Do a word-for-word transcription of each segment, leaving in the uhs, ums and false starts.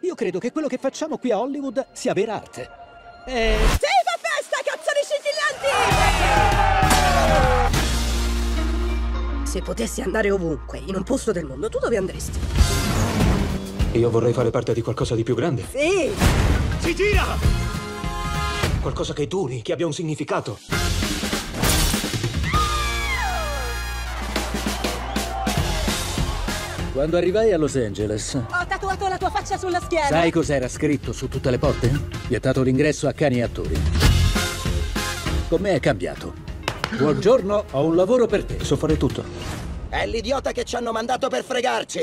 Io credo che quello che facciamo qui a Hollywood sia vera arte. E... Sì, fa festa, cazzoni scintillanti! Se potessi andare ovunque, in un posto del mondo, tu dove andresti? Io vorrei fare parte di qualcosa di più grande. Sì! Si gira! Qualcosa che duri, che abbia un significato. Quando arrivai a Los Angeles, Ho tatuato la tua faccia sulla schiena! sai cos'era scritto su tutte le porte? Vietato l'ingresso a cani e attori. Con me è cambiato. Buongiorno, ho un lavoro per te. So fare tutto. È l'idiota che ci hanno mandato per fregarci!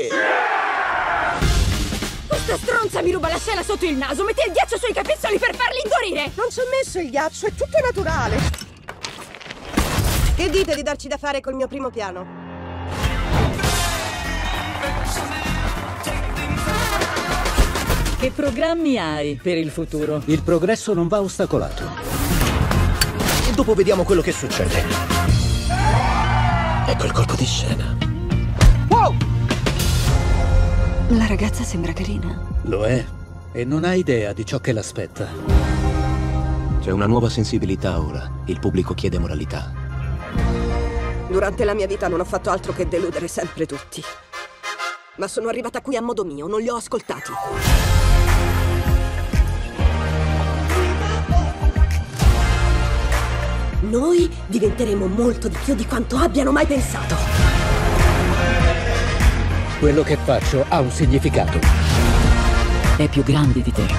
Questa stronza mi ruba la scena sotto il naso, mette il ghiaccio sui capezzoli per farli indurire! Non ci ho messo il ghiaccio, è tutto naturale! Che dite di darci da fare col mio primo piano? Che programmi hai per il futuro? Il progresso non va ostacolato. E dopo vediamo quello che succede. Ecco il colpo di scena. Wow! La ragazza sembra carina. Lo è. E non ha idea di ciò che l'aspetta. C'è una nuova sensibilità ora. Il pubblico chiede moralità. Durante la mia vita non ho fatto altro che deludere sempre tutti. Ma sono arrivata qui a modo mio, non li ho ascoltati. Noi diventeremo molto di più di quanto abbiano mai pensato. Quello che faccio ha un significato. È più grande di te.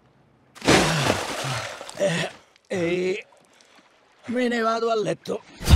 E me ne vado a letto.